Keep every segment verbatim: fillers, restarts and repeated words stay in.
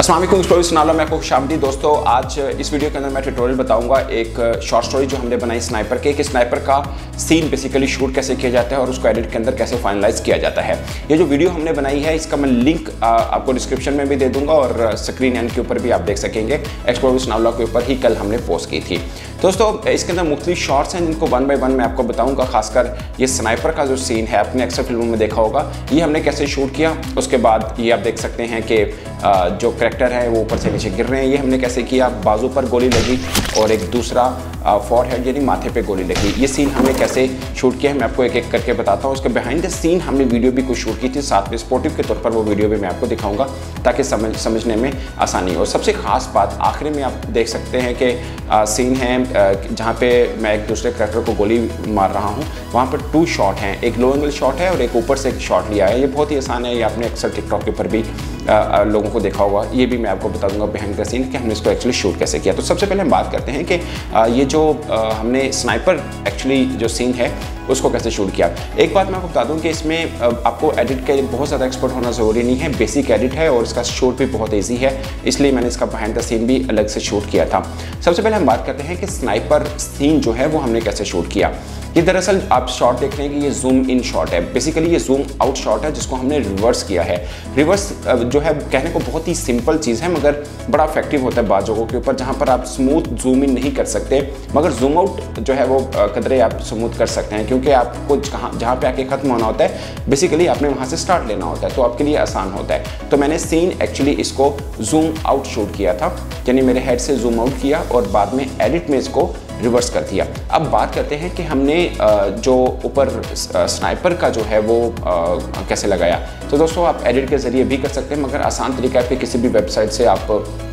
अस्सलाम वालेकुम, स्टोरी सुनालो में आपको खुशामदीद। दोस्तों, आज इस वीडियो के अंदर मैं ट्यूटोरियल बताऊंगा एक शॉर्ट स्टोरी जो हमने बनाई स्नाइपर के कि स्नाइपर का सीन बेसिकली शूट कैसे किया जाता है और उसको एडिट के अंदर कैसे फाइनलाइज किया जाता है। ये जो वीडियो हमने बनाई है इसका मैं लिंक आपको डिस्क्रिप्शन में भी दे दूंगा और स्क्रीन एंड के ऊपर भी आप देख सकेंगे। एक्सप्लोर सुनालो के ऊपर ही कल हमने पोस्ट की थी। दोस्तों, इसके अंदर मुख्तलिफ शॉट्स हैं जिनको वन बाय वन मैं आपको बताऊंगा। खासकर ये स्नाइपर का जो सीन है आपने अक्सर फिल्मों में देखा होगा, ये हमने कैसे शूट किया। उसके बाद ये आप देख सकते हैं कि जो करैक्टर है वो ऊपर से नीचे गिर रहे हैं, ये हमने कैसे किया। बाजू पर गोली लगी और एक दूसरा फॉरहेड यानी माथे पे गोली लगी। ये सीन हमने कैसे शूट किया है मैं आपको एक एक करके बताता हूँ। उसके बिहाइंड द सीन हमने वीडियो भी कुछ शूट की थी, साथ में स्पोर्टिव के तौर पर वो वीडियो भी मैं आपको दिखाऊंगा ताकि समझ समझने में आसानी हो। सबसे खास बात आखिरी में आप देख सकते हैं कि सीन है जहाँ पे मैं एक दूसरे करैक्टर को गोली मार रहा हूँ। वहाँ पर टू शॉट हैं, एक लो एंगल शॉट है और एक ऊपर से एक शॉट लिया है। ये बहुत ही आसान है, ये आपने अक्सर टिकटॉक के ऊपर भी आ, आ, लोगों को देखा होगा। ये भी मैं आपको बता दूंगा बिहाइंड द सीन कि हमने इसको एक्चुअली शूट कैसे किया। तो सबसे पहले हम बात करते हैं कि आ, ये जो आ, हमने स्नाइपर एक्चुअली जो सीन है उसको कैसे शूट किया। एक बात मैं आपको बता दूं कि इसमें आपको एडिट के लिए बहुत ज़्यादा एक्सपर्ट होना ज़रूरी नहीं है, बेसिक एडिट है और इसका शूट भी बहुत ईजी है, इसलिए मैंने इसका बिहाइंड द सीन भी अलग से शूट किया था। सबसे पहले हम बात करते हैं कि स्नाइपर सीन जो है वो हमने कैसे शूट किया। ये दरअसल आप शॉट देख रहे हैं कि ये जूम इन शॉट है, बेसिकली ये जूम आउट शॉट है जिसको हमने रिवर्स किया है। रिवर्स जो है कहने को बहुत ही सिंपल चीज़ है मगर बड़ा इफेक्टिव होता है बाज़ जगहों के ऊपर जहाँ पर आप स्मूथ जूम इन नहीं कर सकते, मगर जूम आउट जो है वो कदरे आप स्मूथ कर सकते हैं, क्योंकि आपको जहाँ जहाँ पे आके ख़त्म होना होता है बेसिकली आपने वहाँ से स्टार्ट लेना होता है, तो आपके लिए आसान होता है। तो मैंने सीन एक्चुअली इसको जूम आउट शूट किया था, यानी मेरे हेड से जूम आउट किया और बाद में एडिट में इसको रिवर्स कर दिया। अब बात करते हैं कि हमने जो ऊपर स्नाइपर का जो है वो कैसे लगाया। तो दोस्तों, आप एडिट के ज़रिए भी कर सकते हैं, मगर आसान तरीका है कि किसी भी वेबसाइट से आप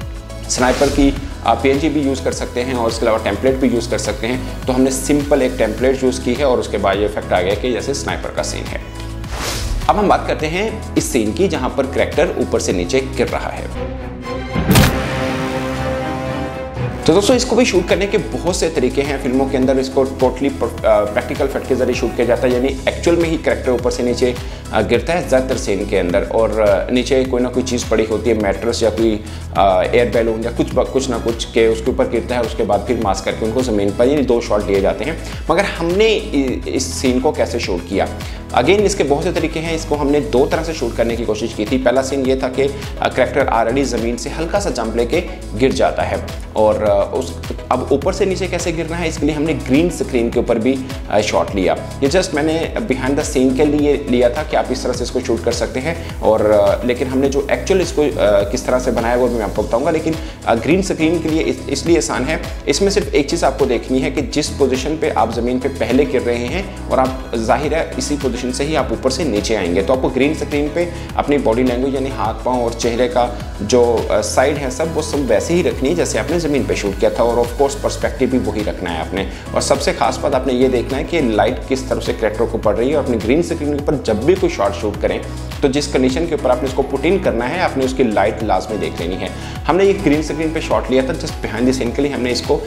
स्नाइपर की पीएनजी भी यूज़ कर सकते हैं और उसके अलावा टेम्पलेट भी यूज़ कर सकते हैं। तो हमने सिंपल एक टेम्पलेट यूज़ की है और उसके बाद ये इफेक्ट आ गया कि जैसे स्नाइपर का सीन है। अब हम बात करते हैं इस सीन की जहाँ पर करैक्टर ऊपर से नीचे गिर रहा है। तो दोस्तों, इसको भी शूट करने के बहुत से तरीके हैं फिल्मों के अंदर। इसको टोटली प्रैक्टिकल इफेक्ट के जरिए शूट किया जाता है, यानी एक्चुअल में ही करैक्टर ऊपर से नीचे गिरता है ज़्यादातर सीन के अंदर और नीचे कोई ना कोई चीज़ पड़ी होती है, मैट्रेस या कोई एयर बैलून या कुछ कुछ ना कुछ के उसके ऊपर गिरता है। उसके बाद फिर मास्क करके उनको ज़मीन पर ये दो शॉट लिए जाते हैं। मगर हमने इस सीन को कैसे शूट किया, अगेन इसके बहुत से तरीके हैं। इसको हमने दो तरह से शूट करने की कोशिश की थी। पहला सीन ये था कि करैक्टर ऑलरेडी ज़मीन से हल्का सा जंप लेके गिर जाता है और उस अब ऊपर से नीचे कैसे गिरना है इसके लिए हमने ग्रीन स्क्रीन के ऊपर भी शॉट लिया। ये जस्ट मैंने बिहाइंड द सीन के लिए लिया था कि आप इस तरह से इसको शूट कर सकते हैं और लेकिन हमने जो एक्चुअल इसको किस तरह से बनाया वो भी मैं आपको बताऊंगा। लेकिन ग्रीन स्क्रीन के लिए इस, इसलिए आसान है, इसमें सिर्फ एक चीज़ आपको देखनी है कि जिस पोजीशन पे आप ज़मीन पे पहले गिर रहे हैं और आप जाहिर है इसी पोजीशन से ही आप ऊपर से नीचे आएंगे, तो आपको ग्रीन स्क्रीन पे अपनी बॉडी लैंग्वेज यानी हाथ पाँव और चेहरे का जो साइड है सब वो सब वैसे ही रखनी है जैसे आपने ज़मीन पे शूट किया था और ऑफ कोर्स पर्सपेक्टिव भी वही रखना है आपने। और सबसे खास बात आपने ये देखना है कि लाइट किस तरह से करैक्टर को पड़ रही है और अपनी ग्रीन स्क्रीन के ऊपर जब भी कोई शॉट शूट करें तो जिस कंडीशन के ऊपर आपने इसको पुट इन करना है आपने उसकी लाइट लाजमी देख लेनी है। हमने ये ग्रीन स्क्रीन पे शॉट लिया था जस्ट बिहाइंड द सीन के लिए, हमने इसको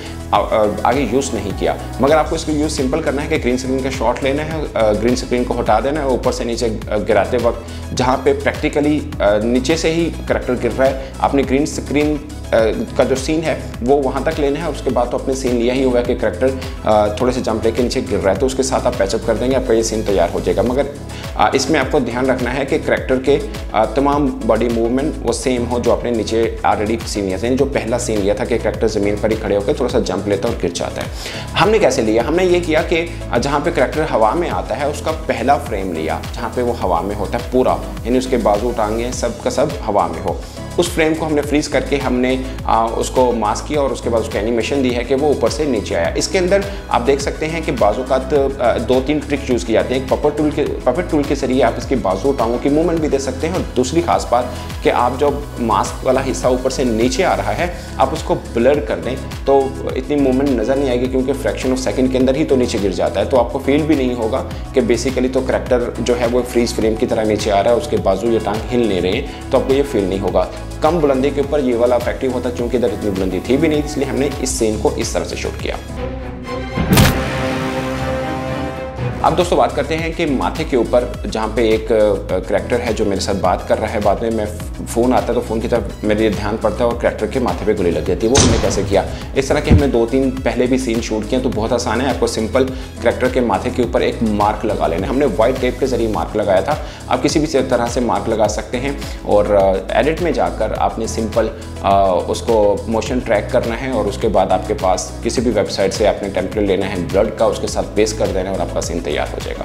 आगे यूज़ नहीं किया, मगर आपको इसको यूज़ सिंपल करना है कि ग्रीन स्क्रीन का शॉट लेना है, ग्रीन स्क्रीन को हटा देना है, ऊपर से नीचे गिराते वक्त जहाँ पे प्रैक्टिकली नीचे से ही करैक्टर गिर रहा है आपने ग्रीन स्क्रीन का जो सीन है वो वहाँ तक लेना है। उसके बाद तो अपने सीन लिया ही हुआ है कि करैक्टर थोड़े से जंप लेके नीचे गिर रहा है, तो उसके साथ आप पैचअप कर देंगे, आपका ये सीन तैयार हो जाएगा। मगर इसमें आपको ध्यान रखना है कि करैक्टर के तमाम बॉडी मूवमेंट वो सेम हो जो आपने नीचे ऑलरेडी सीन लिया था, यानी जो पहला सीन लिया था कि करैक्टर ज़मीन पर ही खड़े होकर थोड़ा सा जंप लेता है और गिर जाता है। हमने कैसे लिया, हमने ये किया कि जहाँ पे करैक्टर हवा में आता है उसका पहला फ्रेम लिया जहाँ पे वो हवा में होता है पूरा, यानी उसके बाजू टांगें सब का सब हवा में हो। उस फ्रेम को हमने फ्रीज करके हमने आ, उसको मास्क किया और उसके बाद उसको एनिमेशन दी है कि वो ऊपर से नीचे आया। इसके अंदर आप देख सकते हैं कि बाजू का दो तीन ट्रिक यूज़ की जाती हैं। एक पपेट टूल के पपेट टूल के जरिए आप इसकी बाजू टांगों की मूवमेंट भी दे सकते हैं और दूसरी खास बात कि आप जब मास्क वाला हिस्सा ऊपर से नीचे आ रहा है आप उसको ब्लर कर दें तो इतनी मूवमेंट नज़र नहीं आएगी, क्योंकि फ्रैक्शन ऑफ सेकंड के अंदर ही तो नीचे गिर जाता है, तो आपको फील भी नहीं होगा कि बेसिकली तो करैक्टर जो है वो फ्रीज फ्रेम की तरह नीचे आ रहा है, उसके बाजू या टांग हिल नहीं रहे हैं, तो आपको ये फील नहीं होगा। कम बुलंदी के ऊपर ये वाला इफेक्टिव होता है, चूंकि इधर इतनी बुलंदी थी भी नहीं, इसलिए हमने इस सीन को इस तरह से शूट किया। अब दोस्तों बात करते हैं कि माथे के ऊपर जहाँ पे एक करैक्टर है जो मेरे साथ बात कर रहा है, बाद में मैं फ़ोन आता है तो फ़ोन की तरफ मेरे ध्यान पड़ता है और करैक्टर के माथे पे गोली लग जाती है। वो हमने कैसे किया? इस तरह के हमने दो तीन पहले भी सीन शूट किए, तो बहुत आसान है। आपको सिंपल करैक्टर के माथे के ऊपर एक मार्क लगा लेना। हमने वाइट टेप के ज़रिए मार्क लगाया था, आप किसी भी तरह से मार्क लगा सकते हैं। और एडिट में जाकर आपने सिंपल उसको मोशन ट्रैक करना है और उसके बाद आपके पास किसी भी वेबसाइट से आपने टेम्पलेट लेना है ब्लड का, उसके साथ पेस्ट कर देना है और आपका सीन तैयार हो जाएगा।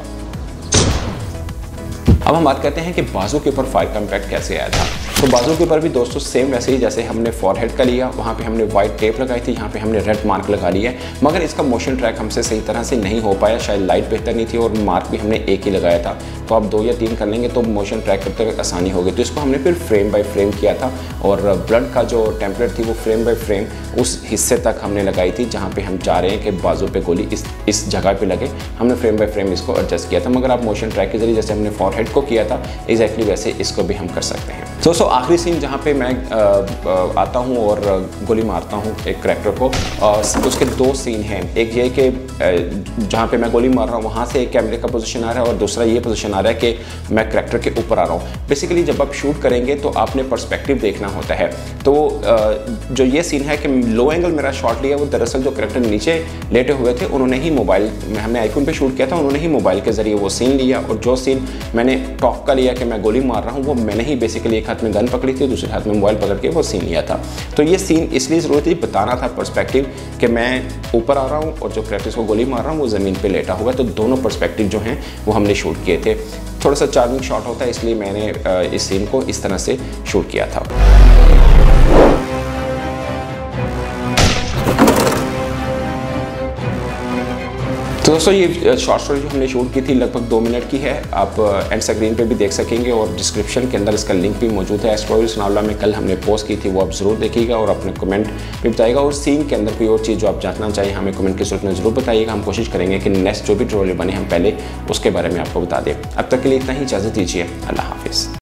अब हम बात करते हैं कि बाजू के ऊपर फायर का इम्पैक्ट कैसे आया था। तो बाजू के ऊपर भी दोस्तों सेम वैसे ही जैसे हमने फॉरहेड का लिया, वहाँ पे हमने वाइट टेप लगाई थी, यहाँ पे हमने रेड मार्क लगा लिया है, मगर इसका मोशन ट्रैक हमसे सही तरह से नहीं हो पाया। शायद लाइट बेहतर नहीं थी और मार्क भी हमने एक ही लगाया था। तो आप दो या तीन कर लेंगे तो मोशन ट्रैक करते वक्त आसानी होगी। तो इसको हमने फिर फ्रेम बाय फ्रेम किया था और ब्लड का जो टेम्पलेट थी वो फ्रेम बाय फ्रेम उस हिस्से तक हमने लगाई थी जहाँ पे हम चाह रहे हैं कि बाजू पे गोली इस इस जगह पे लगे। हमने फ्रेम बाय फ्रेम इसको एडजस्ट किया था, मगर आप मोशन ट्रैक के जरिए जैसे हमने फॉरहेड को किया था एग्जैक्टली वैसे इसको भी हम कर सकते हैं। दोस्तों आखिरी सीन जहाँ पे मैं आ, आ, आता हूँ और गोली मारता हूँ एक करैक्टर को, और उसके दो सीन हैं। एक ये कि जहाँ पे मैं गोली मार रहा हूँ वहाँ से एक कैमरे का पोजीशन आ रहा है और दूसरा ये पोजीशन आ रहा है कि मैं करैक्टर के ऊपर आ रहा हूँ। बेसिकली जब आप शूट करेंगे तो आपने पर्सपेक्टिव देखना होता है। तो जो ये सीन है कि लो एंगल मेरा शॉट लिया, वो दरअसल जो करैक्टर नीचे लेटे हुए थे उन्होंने ही मोबाइल, हमने आईफोन पे शूट किया था, उन्होंने ही मोबाइल के जरिए वो सीन लिया। और जो सीन मैंने टॉप का लिया कि मैं गोली मार रहा हूँ, वो मैंने ही बेसिकली एक हाथ में गन पकड़ी थी, दूसरे हाथ में मोबाइल पकड़ के वो सीन लिया था। तो ये सीन इसलिए ज़रूरत थी, बताना था पर्सपेक्टिव कि मैं ऊपर आ रहा हूँ और जो करैक्टर को गोली मार रहा हूँ वो ज़मीन पे लेटा हुआ है। तो दोनों पर्सपेक्टिव जो हैं वो हमने शूट किए थे। थोड़ा सा चार्मिंग शॉट होता है, इसलिए मैंने इस सीन को इस तरह से शूट किया था। तो दोस्तों ये शॉर्ट स्टोरी जो हमने शूट की थी लगभग दो मिनट की है। आप एंड स्क्रीन पे भी देख सकेंगे और डिस्क्रिप्शन के अंदर इसका लिंक भी मौजूद है। स्टोरी सुनावला में कल हमने पोस्ट की थी, वो आप ज़रूर देखिएगा और अपने कमेंट भी बताइएगा। और सीन के अंदर कोई और चीज़ जो आप जानना चाहिए हमें कमेंट की सूरत में ज़रूर बताइएगा। हम कोशिश करेंगे कि नेक्स्ट जो भी ट्रोले बने हम पहले उसके बारे में आपको बता दें। अब तक के लिए इतना ही, इजाज़त दीजिए। अल्लाह हाफिज़।